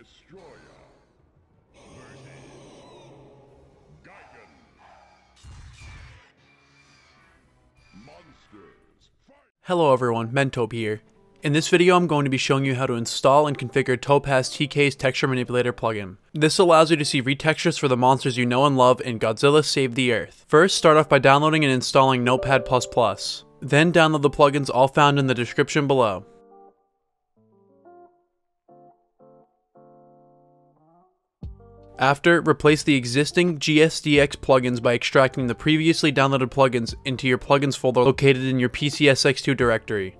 Destoroyah versus Gigan. Monsters fight! Hello everyone, Mentope here. In this video I'm going to be showing you how to install and configure Topaz TK's Texture Manipulator plugin. This allows you to see retextures for the monsters you know and love in Godzilla Save the Earth. First, start off by downloading and installing Notepad++. Then download the plugins all found in the description below. After, replace the existing GSDX plugins by extracting the previously downloaded plugins into your plugins folder located in your PCSX2 directory.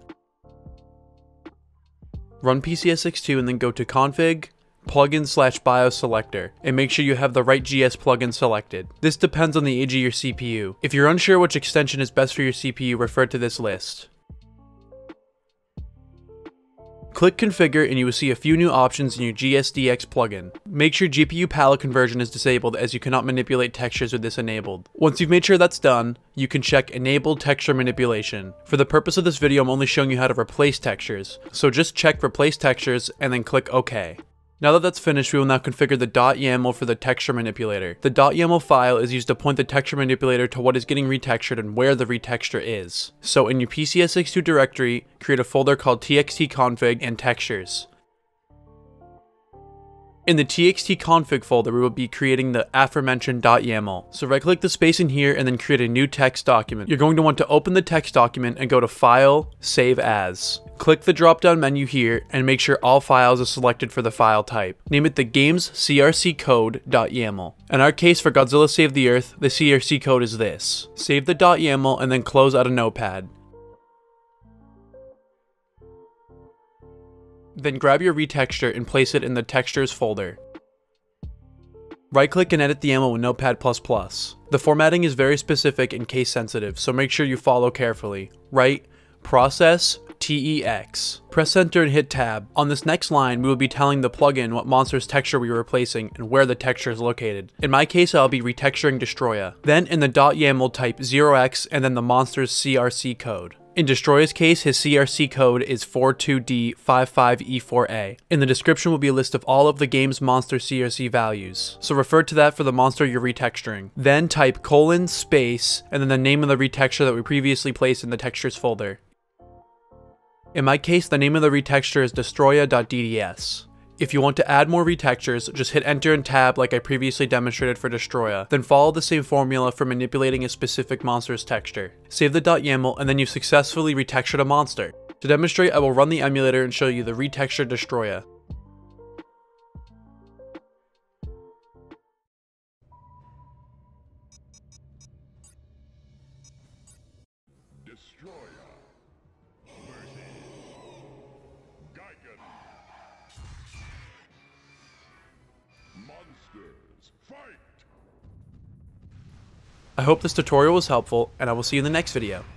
Run PCSX2 and then go to Config, Plugin/BIOS Selector, and make sure you have the right GS plugin selected. This depends on the age of your CPU. If you're unsure which extension is best for your CPU, refer to this list. Click Configure and you will see a few new options in your GSDX plugin. Make sure GPU palette conversion is disabled as you cannot manipulate textures with this enabled. Once you've made sure that's done, you can check Enable Texture Manipulation. For the purpose of this video, I'm only showing you how to replace textures, so just check Replace Textures and then click OK. Now that that's finished, we will now configure the .yaml for the texture manipulator. The .yaml file is used to point the texture manipulator to what is getting retextured and where the retexture is. So in your PCSX2 directory, create a folder called txtconfig and textures. In the txtconfig folder, we will be creating the aforementioned .yaml. So right click the space in here and then create a new text document. You're going to want to open the text document and go to File, Save As. Click the drop down menu here and make sure all files are selected for the file type. Name it the game's CRC code.yaml. In our case for Godzilla Save the Earth, the CRC code is this. Save the .yaml and then close out a notepad. Then grab your retexture and place it in the textures folder. Right click and edit the YAML with Notepad++. The formatting is very specific and case sensitive, so make sure you follow carefully. Write process TEX. Press enter and hit tab. On this next line, we will be telling the plugin what monster's texture we are replacing and where the texture is located. In my case, I'll be retexturing Destoroyah. Then in the .yaml type 0x and then the monster's CRC code. In Destoroyah's case, his CRC code is 42D55E4A. In the description will be a list of all of the game's monster CRC values, so refer to that for the monster you're retexturing. Then type :space and then the name of the retexture that we previously placed in the textures folder. In my case, the name of the retexture is Destoroyah.dds. If you want to add more retextures, just hit enter and tab like I previously demonstrated for Destoroyah, then follow the same formula for manipulating a specific monster's texture. Save the .yaml and then you've successfully retextured a monster. To demonstrate, I will run the emulator and show you the retextured Destoroyah. Destoroyah versus Gigan. Monsters fight! I hope this tutorial was helpful, and I will see you in the next video.